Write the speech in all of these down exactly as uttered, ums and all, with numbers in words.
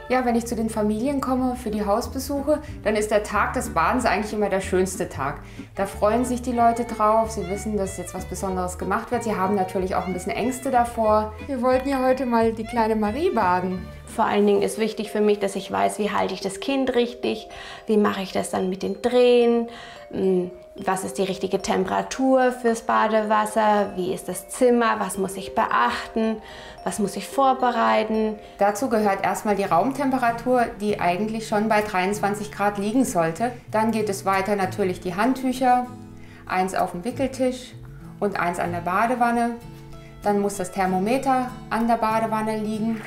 Ja, wenn ich zu den Familien komme für die Hausbesuche, dann ist der Tag des Badens eigentlich immer der schönste Tag. Da freuen sich die Leute drauf, sie wissen, dass jetzt was Besonderes gemacht wird. Sie haben natürlich auch ein bisschen Ängste davor. Wir wollten ja heute mal die kleine Marie baden. Vor allen Dingen ist wichtig für mich, dass ich weiß, wie halte ich das Kind richtig, wie mache ich das dann mit den Drehen, was ist die richtige Temperatur fürs Badewasser, wie ist das Zimmer, was muss ich beachten, was muss ich vorbereiten. Dazu gehört erstmal die Raumtemperatur, die eigentlich schon bei dreiundzwanzig Grad liegen sollte. Dann geht es weiter natürlich die Handtücher, eins auf dem Wickeltisch und eins an der Badewanne. Dann muss das Thermometer an der Badewanne liegen.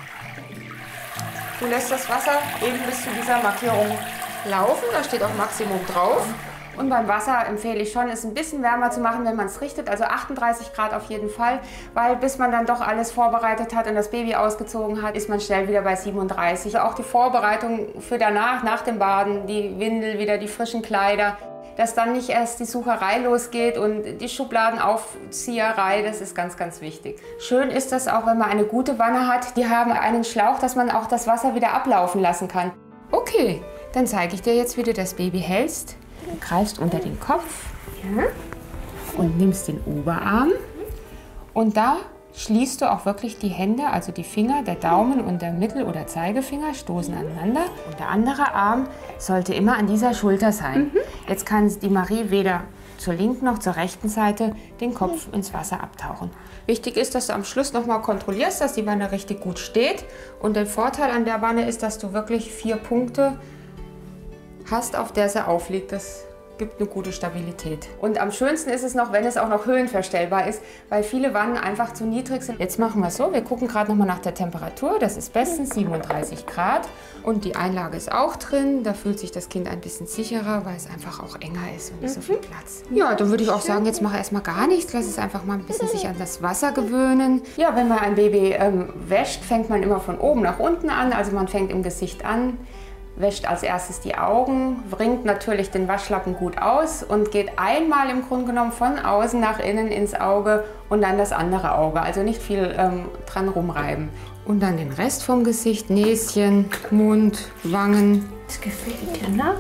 Du lässt das Wasser eben bis zu dieser Markierung laufen, da steht auch Maximum drauf. Und beim Wasser empfehle ich schon, es ein bisschen wärmer zu machen, wenn man es richtet, also achtunddreißig Grad auf jeden Fall, weil bis man dann doch alles vorbereitet hat und das Baby ausgezogen hat, ist man schnell wieder bei siebenunddreißig. Auch die Vorbereitung für danach, nach dem Baden, die Windel, wieder die frischen Kleider, dass dann nicht erst die Sucherei losgeht und die Schubladenaufzieherei, das ist ganz, ganz wichtig. Schön ist das auch, wenn man eine gute Wanne hat. Die haben einen Schlauch, dass man auch das Wasser wieder ablaufen lassen kann. Okay, dann zeige ich dir jetzt, wie du das Baby hältst. Du greifst unter den Kopf und nimmst den Oberarm und da schließt du auch wirklich die Hände, also die Finger, der Daumen und der Mittel- oder Zeigefinger stoßen aneinander. Und der andere Arm sollte immer an dieser Schulter sein. Mhm. Jetzt kann die Marie weder zur linken noch zur rechten Seite den Kopf ins Wasser abtauchen. Wichtig ist, dass du am Schluss noch mal kontrollierst, dass die Wanne richtig gut steht. Und der Vorteil an der Wanne ist, dass du wirklich vier Punkte hast, auf der sie aufliegt. Das gibt eine gute Stabilität. Und am schönsten ist es noch, wenn es auch noch höhenverstellbar ist, weil viele Wannen einfach zu niedrig sind. Jetzt machen wir es so, wir gucken gerade noch mal nach der Temperatur. Das ist bestens siebenunddreißig Grad und die Einlage ist auch drin. Da fühlt sich das Kind ein bisschen sicherer, weil es einfach auch enger ist und nicht so viel Platz. Ja, dann würde ich auch sagen, jetzt mache erstmal gar nichts. Lass es einfach mal ein bisschen sich an das Wasser gewöhnen. Ja, wenn man ein Baby ähm, wäscht, fängt man immer von oben nach unten an. Also man fängt im Gesicht an, wäscht als erstes die Augen, bringt natürlich den Waschlappen gut aus und geht einmal im Grunde genommen von außen nach innen ins Auge und dann das andere Auge. Also nicht viel ähm, dran rumreiben. Und dann den Rest vom Gesicht, Näschen, Mund, Wangen. Das gefällt dir, ne?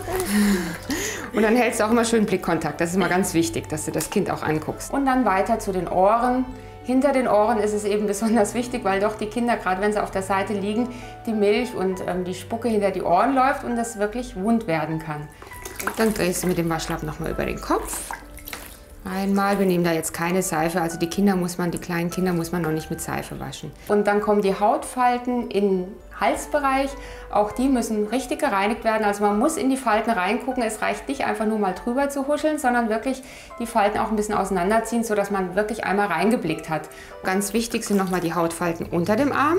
Und dann hältst du auch immer schön Blickkontakt. Das ist mal ganz wichtig, dass du das Kind auch anguckst. Und dann weiter zu den Ohren. Hinter den Ohren ist es eben besonders wichtig, weil doch die Kinder, gerade wenn sie auf der Seite liegen, die Milch und ähm, die Spucke hinter die Ohren läuft und das wirklich wund werden kann. Dann drehst du mit dem Waschlappen nochmal über den Kopf. Einmal, wir nehmen da jetzt keine Seife, also die Kinder muss man, die kleinen Kinder muss man noch nicht mit Seife waschen. Und dann kommen die Hautfalten im Halsbereich, auch die müssen richtig gereinigt werden, also man muss in die Falten reingucken, es reicht nicht einfach nur mal drüber zu huscheln, sondern wirklich die Falten auch ein bisschen auseinanderziehen, sodass man wirklich einmal reingeblickt hat. Ganz wichtig sind nochmal die Hautfalten unter dem Arm.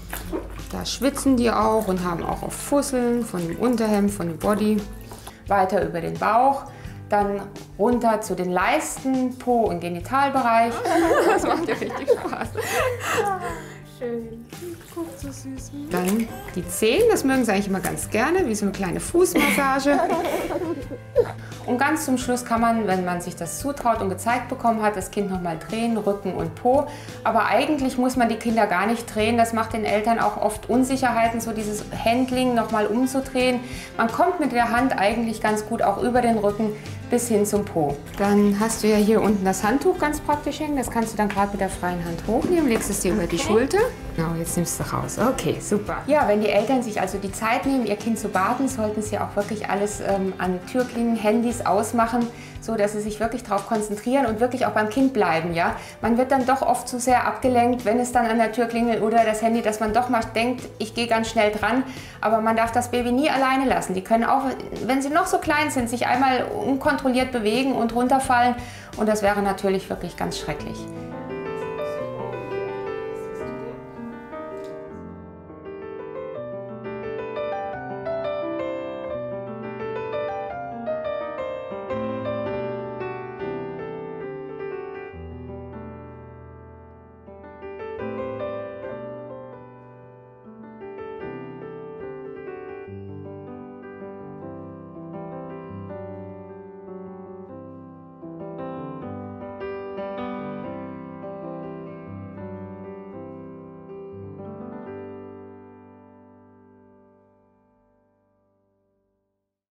Da schwitzen die auch und haben auch oft Fusseln von dem Unterhemd, von dem Body. Weiter über den Bauch. Dann runter zu den Leisten, Po- und Genitalbereich. Das macht ja richtig Spaß. Schön. Guckt so süß. Dann die Zehen, das mögen sie eigentlich immer ganz gerne, wie so eine kleine Fußmassage. Und ganz zum Schluss kann man, wenn man sich das zutraut und gezeigt bekommen hat, das Kind nochmal drehen, Rücken und Po. Aber eigentlich muss man die Kinder gar nicht drehen. Das macht den Eltern auch oft Unsicherheiten, so dieses Handling nochmal umzudrehen. Man kommt mit der Hand eigentlich ganz gut auch über den Rücken bis hin zum Po. Dann hast du ja hier unten das Handtuch ganz praktisch hängen. Das kannst du dann gerade mit der freien Hand hochnehmen, legst es dir über die Schulter. Genau, jetzt nimmst du raus. Okay, super. Ja, wenn die Eltern sich also die Zeit nehmen, ihr Kind zu baden, sollten sie auch wirklich alles ähm, an Türklingen, Handys ausmachen, so dass sie sich wirklich darauf konzentrieren und wirklich auch beim Kind bleiben. Ja? Man wird dann doch oft zu sehr abgelenkt, wenn es dann an der Tür klingelt oder das Handy, dass man doch mal denkt, ich gehe ganz schnell dran. Aber man darf das Baby nie alleine lassen. Die können auch, wenn sie noch so klein sind, sich einmal unkontrolliert bewegen und runterfallen. Und das wäre natürlich wirklich ganz schrecklich.